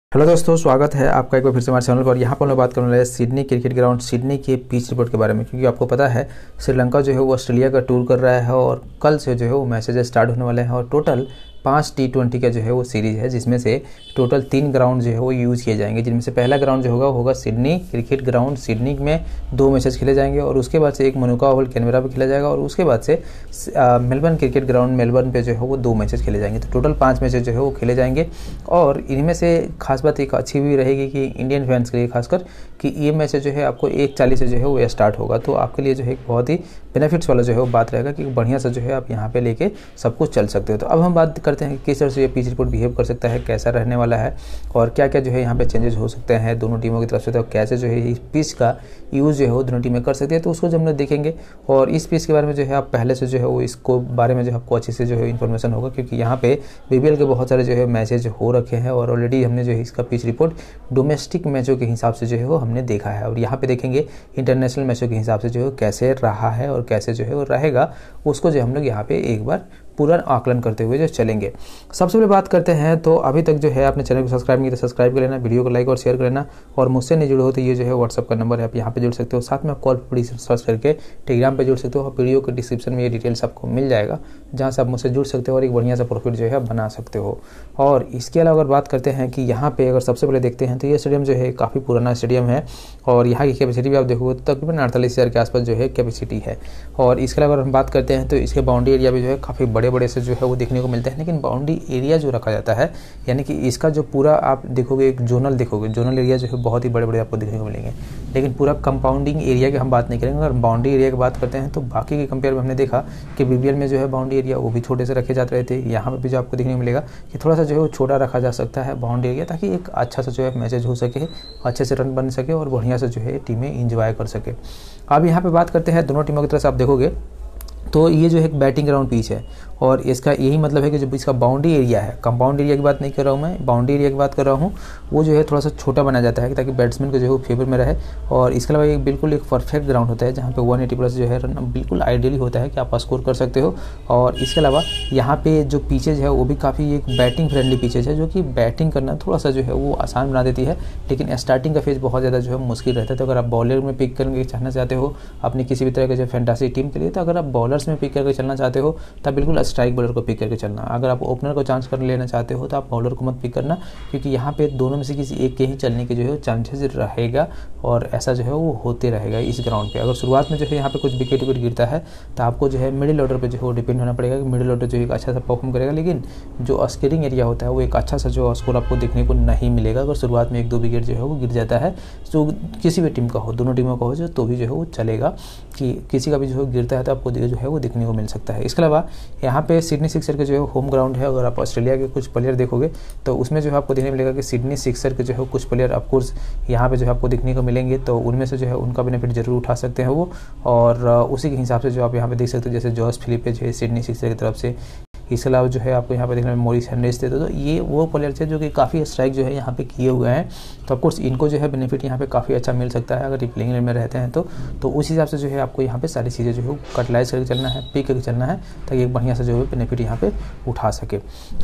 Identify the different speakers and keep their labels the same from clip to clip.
Speaker 1: Hello दोस्तों, स्वागत है आपका एक बार फिर से हमारे चैनल पर। यहाँ पर हम लोग बात करने वाले हैं सिडनी क्रिकेट ग्राउंड सिडनी के पिच रिपोर्ट के बारे में, क्योंकि आपको पता है श्रीलंका जो है वो ऑस्ट्रेलिया का टूर कर रहा है और कल से जो है वो मैचेज स्टार्ट होने वाले हैं और टोटल 5 T20 का जो है वो सीरीज़ है, जिसमें से टोटल 3 ग्राउंड जो है वो यूज़ किए जाएंगे। जिनमें से पहला ग्राउंड जो होगा सिडनी क्रिकेट ग्राउंड सिडनी में 2 मैचेस खेले जाएंगे और उसके बाद से एक मनुका ओवल कैनबरा पे खेला जाएगा और उसके बाद से मेलबर्न क्रिकेट ग्राउंड मेलबर्न पे जो है वो 2 मैचेस खेले जाएंगे। तो टोटल 5 मैचेस जो है वो खेले जाएंगे और इनमें से खास बात एक अच्छी भी रहेगी कि इंडियन फैंस के लिए खासकर कि ये मैच जो है आपको 1:40 से जो है वो स्टार्ट होगा। तो आपके लिए जो है बहुत ही बेनिफिट्स वाला जो है वो बात रहेगा कि बढ़िया से जो है आप यहाँ पे लेके सब कुछ चल सकते हो। तो अब हम बात करते हैं कि किस तरह से ये पिच रिपोर्ट बिहेव कर सकता है, कैसा रहने वाला है और क्या क्या जो है यहाँ पे चेंजेस हो सकते हैं दोनों टीमों की तरफ से, तो कैसे जो है इस पिच का यूज़ जो है वो दोनों टीमें कर सकती है। तो उसको जब हम लोग देखेंगे और इस पिच के बारे में जो है आप पहले से जो है वो इसको बारे में जो आपको अच्छे से जो है इन्फॉर्मेशन होगा, क्योंकि यहाँ पे BBL के बहुत सारे जो है मैचेज हो रखे हैं और ऑलरेडी हमने जो है इसका पिच रिपोर्ट डोमेस्टिक मैचों के हिसाब से जो है वो हमने देखा है। और यहाँ पे देखेंगे इंटरनेशनल मैचों के हिसाब से जो है कैसे रहा है और कैसे जो है वो रहेगा, उसको जो हम लोग यहाँ पे एक बार पूरा आकलन करते हुए जो चलेंगे। सबसे पहले बात करते हैं तो अभी तक जो है आपने चैनल को सब्सक्राइब नहीं किया तो सब्सक्राइब कर लेना, वीडियो को लाइक और शेयर कर लेना और मुझसे नहीं जुड़े हो तो ये जो है व्हाट्सअप का नंबर है, आप यहाँ पे जुड़ सकते हो। साथ में आप कॉल पर सर्च करके टेलीग्राम पे जुड़ सकते हो और वीडियो के डिस्क्रिप्शन में ये डिटेल्स आपको मिल जाएगा, जहाँ से आप मुझसे जुड़ सकते हो और एक बढ़िया सा प्रॉफिट जो है बना सकते हो। और इसके अलावा अगर बात करते हैं कि यहाँ पे अगर सबसे पहले देखते हैं तो ये स्टेडियम जो है काफ़ी पुराना स्टेडियम है और यहाँ की कैपेसिटी भी आप देखोगे तो तकरीबन 48,000 के आसपास जो है कैपेसिटी है। और इसके अलावा अगर हम बात करते हैं तो इसके बाउंड्री एरिया भी जो है काफ़ी बड़े बड़े से जो है वो देखने को मिलता है, लेकिन बाउंड्री एरिया जो रखा जाता है यानी कि इसका जो पूरा आप देखोगे एक जोनल देखोगे, जोनल एरिया जो है बहुत ही बड़े बड़े आपको देखने को मिलेंगे, लेकिन पूरा कंपाउंडिंग एरिया की हम बात नहीं करेंगे। अगर बाउंड्री एरिया की बात करते हैं तो बाकी के कंपेयर में हमने देखा कि BBL में जो है बाउंड्री एरिया वो भी छोटे से रखे जाते रहे थे। यहाँ पर भी जो आपको देखने को मिलेगा कि थोड़ा सा जो है वो छोटा रखा जा सकता है बाउंड्री एरिया, ताकि एक अच्छा सा जो है मैचेज हो सके, अच्छे से रन बन सके और बढ़िया से जो है टीमें इंजॉय कर सके। अब यहाँ पे बात करते हैं दोनों टीमों की तरफ से आप देखोगे तो ये जो है एक बैटिंग ग्राउंड पिच है और इसका यही मतलब है कि जो इसका बाउंड्री एरिया है, कंपाउंड एरिया की बात नहीं कर रहा हूँ मैं, बाउंड्री एरिया की बात कर रहा हूँ, वो जो है थोड़ा सा छोटा बनाया जाता है ताकि बैट्समैन को जो है वो फेवर में रहे। और इसके अलावा एक बिल्कुल एक परफेक्ट ग्राउंड होता है जहाँ पे 180 प्लस जो है रन बिल्कुल आइडियली होता है कि आप स्कोर कर सकते हो। और इसके अलावा यहाँ पे जो पिचेज है वो भी काफ़ी एक बैटिंग फ्रेंडली पिचेज है, जो कि बैटिंग करना थोड़ा सा जो है वो आसान बना देती है, लेकिन स्टार्टिंग का फेज बहुत ज़्यादा जो है मुश्किल रहता है। तो अगर आप बॉलर में पिक करके चाहना चाहते हो अपनी किसी भी तरह के जो फैंटासी टीम के लिए, तो अगर आप बॉलर्स में पिक करके चलना चाहते हो तब बिल्कुल स्ट्राइक बॉलर को पिक करके चलना। अगर आप ओपनर को चांस कर लेना चाहते हो तो आप बॉलर को मत पिक करना, क्योंकि यहाँ पे दोनों में से किसी एक के ही चलने के जो है चांसेस रहेगा और ऐसा जो है वो होते रहेगा इस ग्राउंड पे। अगर शुरुआत में जो है यहाँ पे कुछ विकेट गिरता है तो आपको जो है मिडिल ऑर्डर पे जो है वो डिपेंड होना पड़ेगा कि मिडिल ऑर्डर जो एक अच्छा सा परफॉर्म करेगा, लेकिन जो स्कोरिंग एरिया होता है वो एक अच्छा सा जो स्कोर आपको देखने को नहीं मिलेगा। अगर शुरुआत में 1-2 विकेट जो है वो गिर जाता है, जो किसी भी टीम का हो, दोनों टीमों का हो जो, तो भी जो है वो चलेगा कि किसी का भी जो है गिरता है तो आपको जो है वो देखने को मिल सकता है। इसके अलावा यहाँ पे सिडनी सिक्सर के जो है होम ग्राउंड है। अगर आप ऑस्ट्रेलिया के कुछ प्लेयर देखोगे तो उसमें जो है आपको देखने मिलेगा कि सिडनी सिक्सर के जो है कुछ प्लेयर ऑफकोर्स यहाँ पे जो है आपको देखने को मिलेंगे, तो उनमें से जो है उनका बेनिफिट जरूर उठा सकते हैं वो। और उसी के हिसाब से जो आप यहाँ पे देख सकते हो, जैसे जॉस फिलिप जो है सिडनी सिक्सर की तरफ से। इसके अलावा जो है आपको यहाँ पे देखने में मॉरिस हेनरिच थे, तो ये वो प्लेयर थे जो कि काफ़ी स्ट्राइक जो है यहाँ पे किए हुए हैं। तो ऑफकोर्स इनको जो है बेनिफिट यहाँ पे काफ़ी अच्छा मिल सकता है अगर प्लेइंग में रहते हैं तो उस हिसाब से जो है आपको यहाँ पे सारी चीज़ें जो है कटलाइज करके चलना है, पिक करके चलना है, ताकि एक बढ़िया से जो है बेनिफिट यहाँ पे उठा सके।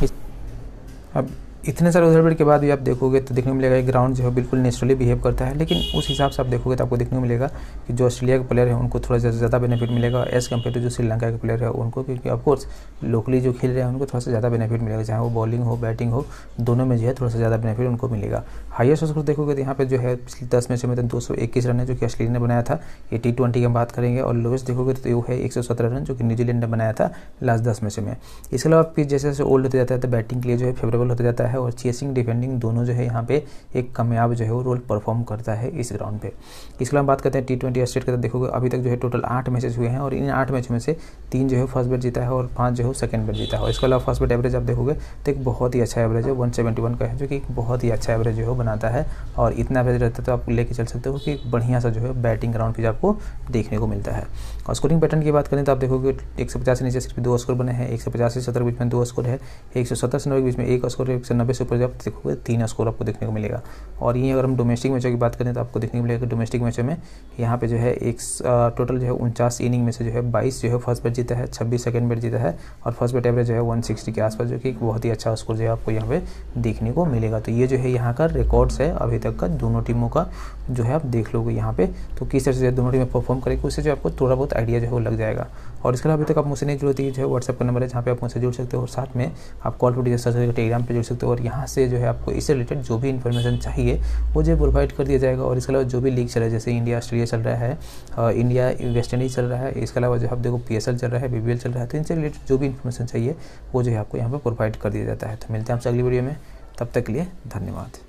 Speaker 1: अब इतने सारे उदाहरण के बाद भी आप देखोगे तो देखने को मिलेगा ग्राउंड जो है बिल्कुल नेचुरली बिहेव करता है, लेकिन उस हिसाब से आप देखोगे तो आपको देखने को मिलेगा कि जो ऑस्ट्रेलिया के प्लेयर है उनको थोड़ा ज़्यादा बेनिफिट मिलेगा एज़ कम्पेयर टू जो श्रीलंका के प्लेयर है उनको, क्योंकि ऑफकोर्स लोकली जो खेल रहे हैं उनको थोड़ा सा ज़्यादा बेनिफिट मिलेगा, चाहे वो बॉलिंग हो बैटिंग हो, दोनों में जो है थोड़ा सा ज़्यादा बेनिफिट उनको मिलेगा। हाईएस्ट स्कोर देखोगे तो यहाँ पे जो है पिछले 10 मैचों में तो 221 रन है जो कि ऑस्ट्रेलिया ने बनाया था, ये T20 की हम बात करेंगे। और लोवेस्ट देखोगे तो वो है 117 रन जो कि न्यूजीलैंड ने बनाया था लास्ट 10 मैचों में। इसके अलावा पिच जैसे जैसे ओल्ड होते जाता है तो बैटिंग के लिए जो है फेवरेबल होता जाता है और चेसिंग डिफेंडिंग दोनों जो है यहाँ पे एक कामयाब जो है वो रोल परफॉर्म करता है इस ग्राउंड पे। इसके अलावा बात करते हैं T20 स्टेट का, तो देखोगे अभी तक जो है टोटल 8 मैचेस हुए हैं और इन 8 मैच में से 3 जो है फर्स्ट बैट जीता है और 5 जो है सेकंड बैट जीता है। और इसके अलावा फर्स्ट बैट एवरेज आप देखोगे तो एक बहुत ही अच्छा एवरेज है 171 का है, जो कि बहुत ही अच्छा एवरेज जो है बनाता है। और इतना एवरेज रहता है तो आप लेके चल सकते हो कि बढ़िया सा जो है बैटिंग ग्राउंड पे आपको देखने को मिलता है। और स्कोरिंग पैटर्न की बात करें तो आप देखोगे 150 से नीचे सिर्फ 2 स्कोर बने हैं, 150 से 70 के बीच में 2 स्कोर है, 170 से 90 के बीच में 1 स्कोर है, 190 190 से ऊपर जब देखोगे 3 स्कोर आपको देखने को मिलेगा। और यहीं अगर हम डोमेस्टिक मैचों की बात करें तो आपको देखने को मिलेगा कि डोमेस्टिक मैचों में यहाँ पे जो है एक टोटल जो है 49 इनिंग में से जो है 22 जो है फर्स्ट बैट जीता है, 26 सेकंड बैट जीता है और फर्स्ट बैट एवरेज जो है 160 के आसपास, जो कि बहुत ही अच्छा स्कोर जो है आपको यहाँ पे देखने को मिलेगा। तो ये जो है यहाँ का रिकॉर्ड्स है अभी तक का दोनों टीमों का, जो है आप देख लोगे यहाँ पे तो किस तरह से दोनों टीमें परफॉर्म करेगी, उससे जो आपको थोड़ा बहुत आइडिया जो है वो लग जाएगा। और इसके अलावा अभी तक आप मुझसे नहीं जुड़ती जो है व्हाट्सएप का नंबर है जहाँ पे आप मुझसे जुड़ सकते हो, और साथ में आप कॉल फॉर सर्च करके टेलीग्राम पे जुड़ सकते हो, और यहाँ से जो है आपको इससे रिलेटेड जो भी इन्फॉर्मेशन चाहिए वो जो प्रोवाइड कर दिया जाएगा। और इसके अलावा जो भी लीग चल रहा है, जैसे इंडिया ऑस्ट्रेलिया चल रहा है, इंडिया वेस्ट इंडीज चल रहा है, इसके अलावा जो आप देखो PSL चल रहा है, BBL चल रहा है, तो इनसे रिलेटेड जो भी इन्फॉर्मेशन चाहिए वो जो है आपको यहाँ पर प्रोवाइड कर दिया जाता है। तो मिलते हैं आपसे अगली वीडियो में, तब तक के लिए धन्यवाद।